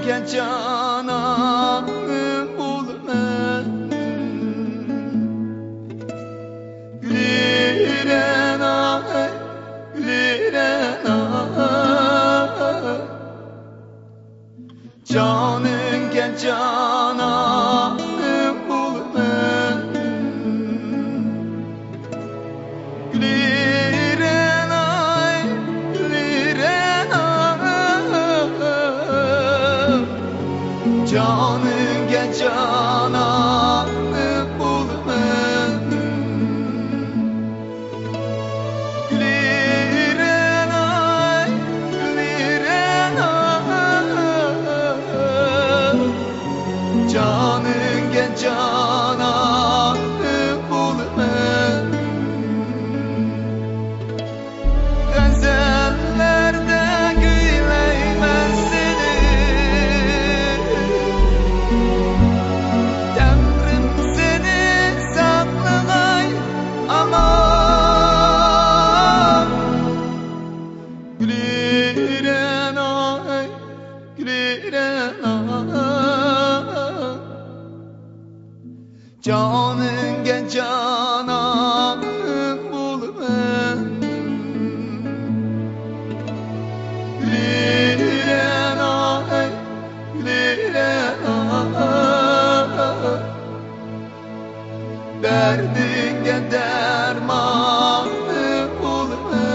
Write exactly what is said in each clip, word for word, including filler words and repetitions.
Canınga cananı bulma Güliren ay, güliren ay Canınga cananı bulma Güliren ay, güliren ay Canınga cananı bulma Güliren ay, güliren ay Canınga cananı bulma Gazellerde güyleymen seni Temrim seni saklamay aman Güliren ay, güliren ay Canınga cananı bulma Güliren ay, güliren ay Derdinge dermanı bulma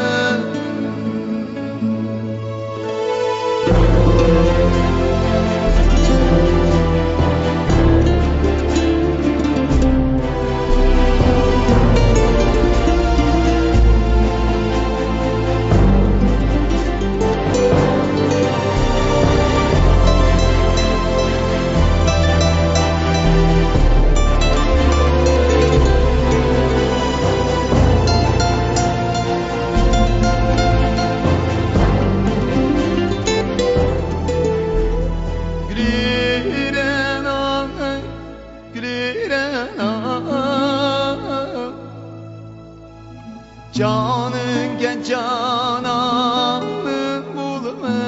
Güliren ay, güliren ay Canınga cananı bulma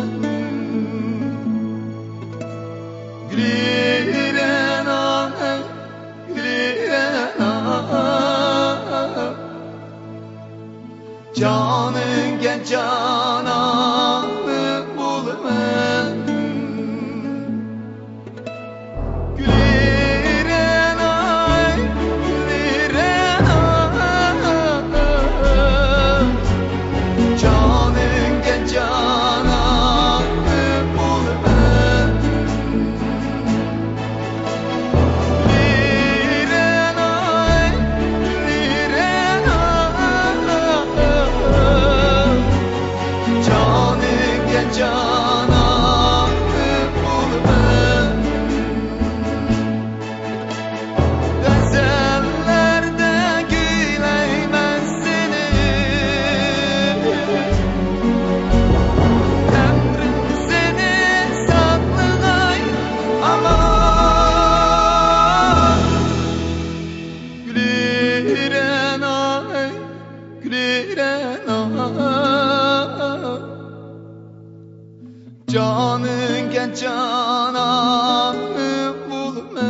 Güliren ay, güliren ay Canınga cananı bulma Güliren ay, güliren ay Canınga cananı bulma Güliren ay, güliren ay Canınga cananı bulma Gazellerde güyleymen seni Temrim seni saklamay aman Güliren ay, güliren ay Canınga cananı bulma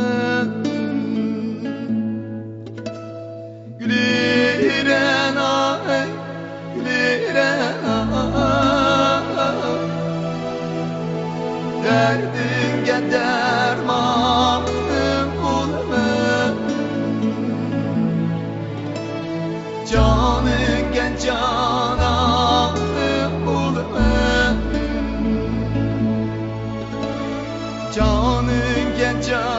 Güliren ay, güliren ay Derdinge dermanı bulma Canınga cananı bulma Canınga cananı